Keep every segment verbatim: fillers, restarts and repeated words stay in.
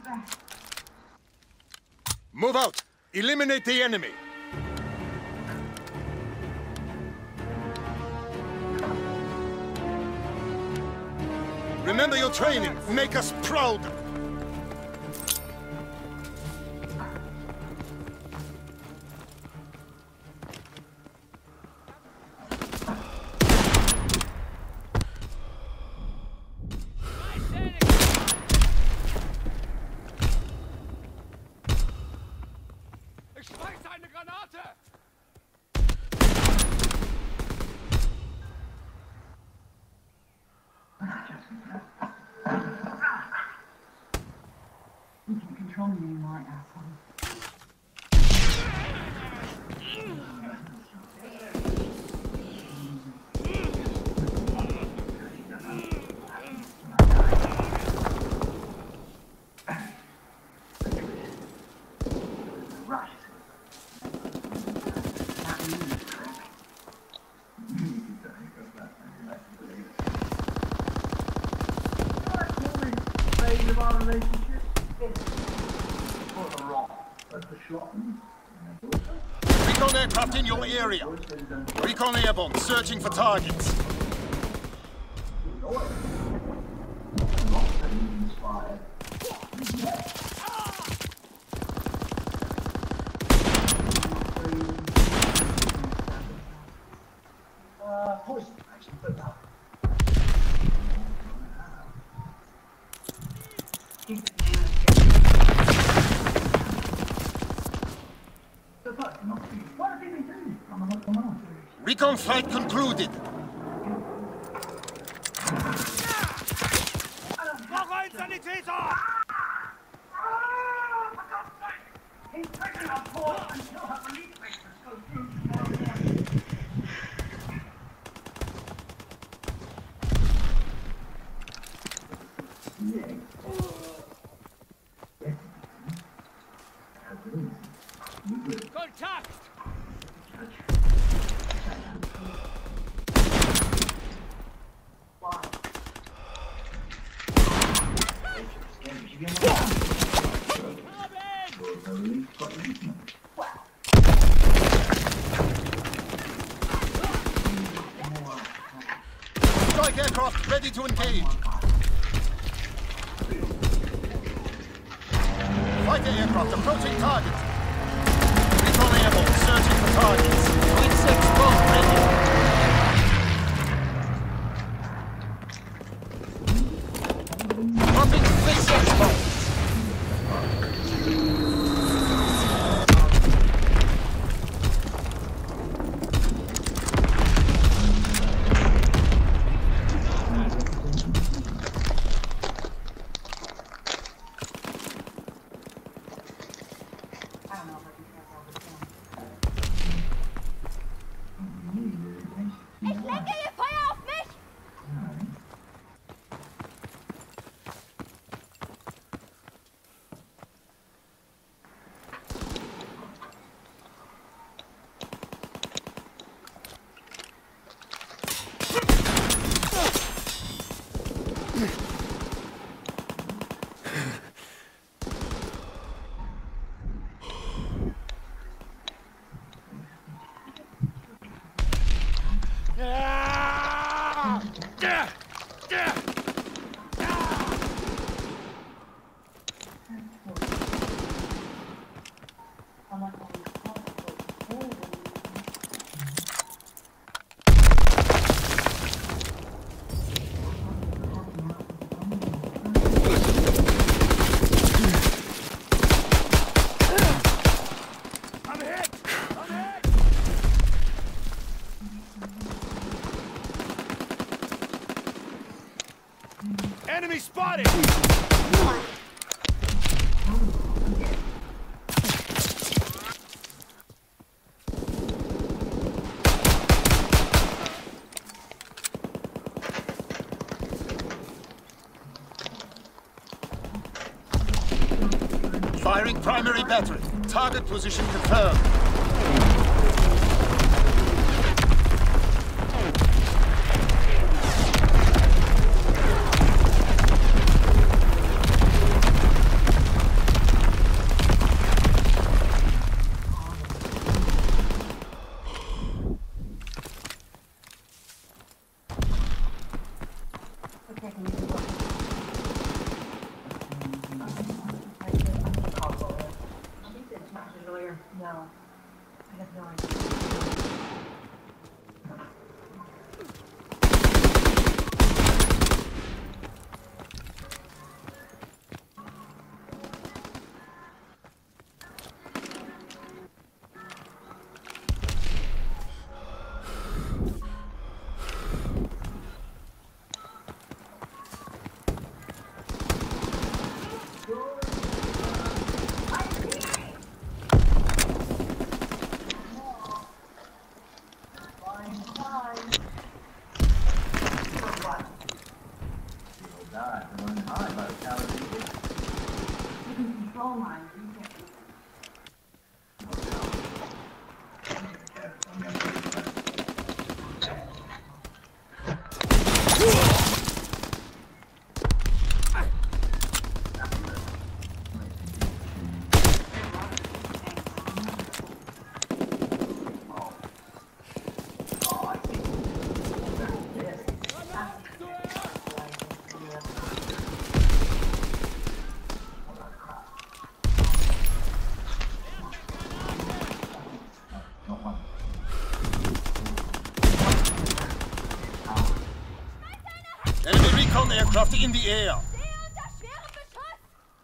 Move out! Eliminate the enemy! Remember your training. Make us proud! You can control me anymore, asshole. Recon aircraft in your area. Recon airborne, searching for targets. Recon flight concluded. Noch ein Sanitäter! Kontakt! Strike aircraft ready to engage. Fighter aircraft approaching target. Recon airborne searching for targets. Twin six both ready. Dropping twin six both. Ich lenke ihr Feuer auf mich! Enemy spotted! Firing primary battery. Target position confirmed. familiar? No. I have no idea. Control mine. You can't. Enemy recon aircraft in the air. Stehe unter schwerem Beschuss!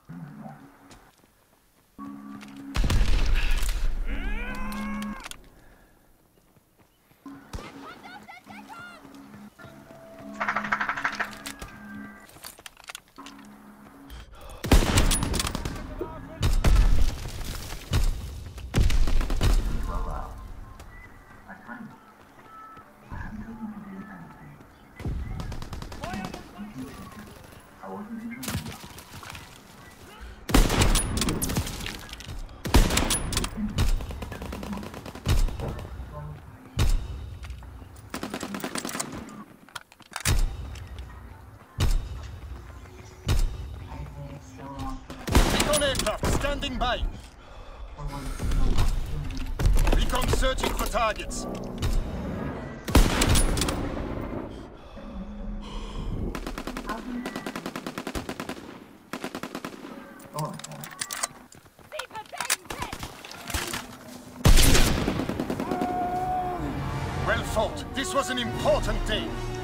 Recon aircraft standing by. Recon searching for targets. Sie bewegen sich! Well fought. This was an important day.